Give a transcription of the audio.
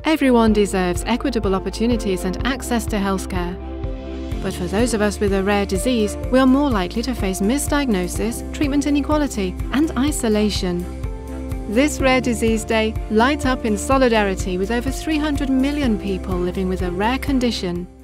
Everyone deserves equitable opportunities and access to healthcare. But for those of us with a rare disease, we are more likely to face misdiagnosis, treatment inequality, and isolation. This Rare Disease Day, light up in solidarity with over 300 million people living with a rare condition.